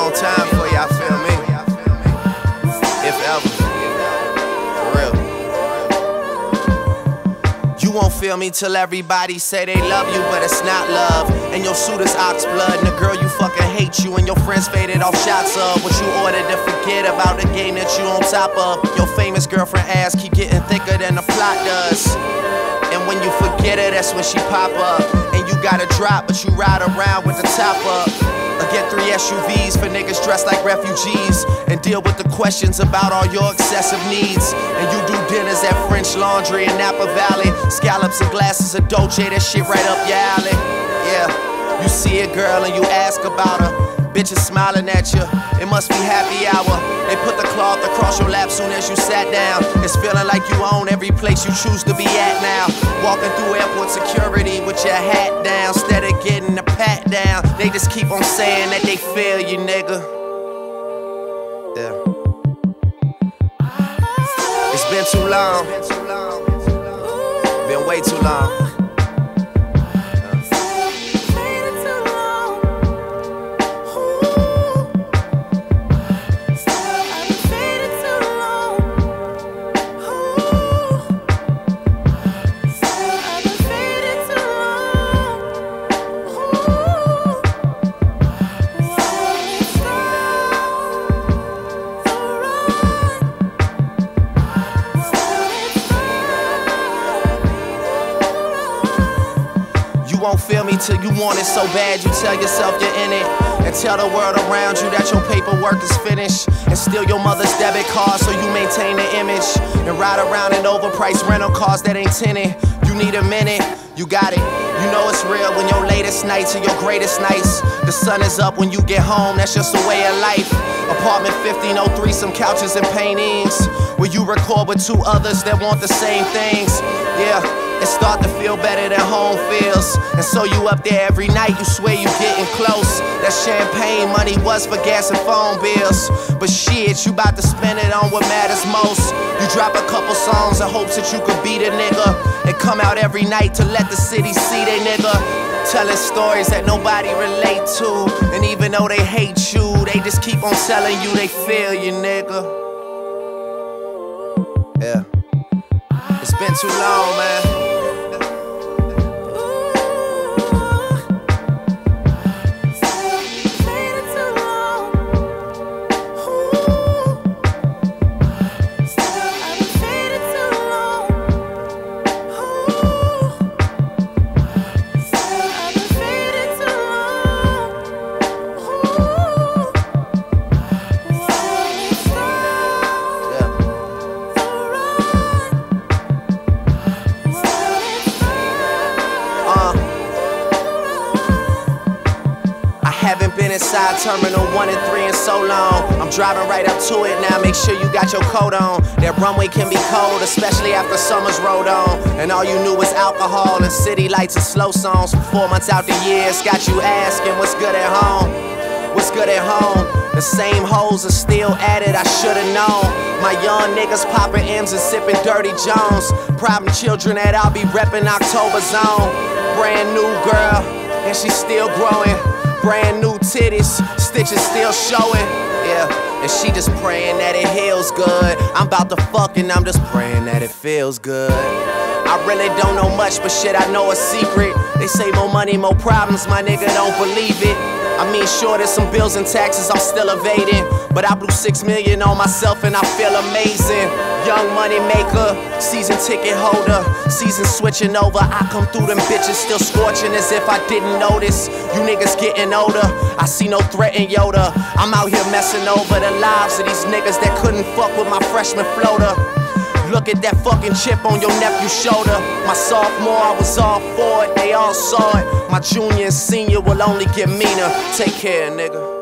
long time for y'all, feel me? If ever. For real. You won't feel me till everybody say they love you, but it's not love. And your suit is ox blood, and the girl you fucking hate you, and your friends faded off shots of what you ordered to forget about the game that you on top of. Your famous girlfriend ass keep getting thicker than the plot does. And when you forget her, that's when she pop up. And you gotta drop, but you ride around with the top up. Or get 3 SUVs for niggas dressed like refugees, and deal with the questions about all your excessive needs. And you do dinners at French Laundry in Napa Valley. Scallops and glasses of Dolce, that shit right up your alley. Yeah, you see a girl and you ask about her. Bitches smiling at you, it must be happy hour. They put the cloth across your lap soon as you sat down. It's feeling like you own every place you choose to be at now. Walking through airport security with your hat down, instead of getting a pat down. They just keep on saying that they feel you, nigga. Yeah. It's been too long. Been way too long. You won't feel me till you want it so bad you tell yourself you're in it, and tell the world around you that your paperwork is finished, and steal your mother's debit card so you maintain the image, and ride around in overpriced rental cars that ain't tinted. You need a minute, you got it. You know it's real when your latest nights are your greatest nights. The sun is up when you get home, that's just a way of life. Apartment 1503, some couches and paintings, where you record with 2 others that want the same things. Yeah, it start to feel better than home feels. And so you up there every night, you swear you getting close. That champagne money was for gas and phone bills, but shit, you about to spend it on what matters most. You drop a couple songs in hopes that you could be the nigga, and come out every night to let the city see they nigga. Telling stories that nobody relate to, and even though they hate you, they just keep on telling you they feel you, nigga. Yeah. It's been too long, man. Haven't been inside Terminal 1 and 3 in so long. I'm driving right up to it now, make sure you got your coat on. That runway can be cold, especially after summer's rolled on, and all you knew was alcohol and city lights and slow songs. For 4 months out the year, it's got you asking what's good at home. What's good at home? The same hoes are still at it, I should've known. My young niggas popping M's and sipping Dirty Jones. Problem children that I'll be reppin' October Zone. Brand new girl, and she's still growing. Brand new titties, stitches still showing. Yeah, and she just praying that it heals good. I'm about to fuck and I'm just praying that it feels good. I really don't know much, but shit, I know a secret. They say more money, more problems, my nigga don't believe it. I mean, sure, there's some bills and taxes I'm still evading, but I blew 6 million on myself and I feel amazing. Young money maker, season ticket holder, season switching over. I come through them bitches still scorching as if I didn't notice. You niggas getting older, I see no threat in Yoda. I'm out here messing over the lives of these niggas that couldn't fuck with my freshman floater. Look at that fucking chip on your nephew's shoulder. My sophomore, I was all for it, they all saw it. My junior and senior will only get meaner. Take care, nigga.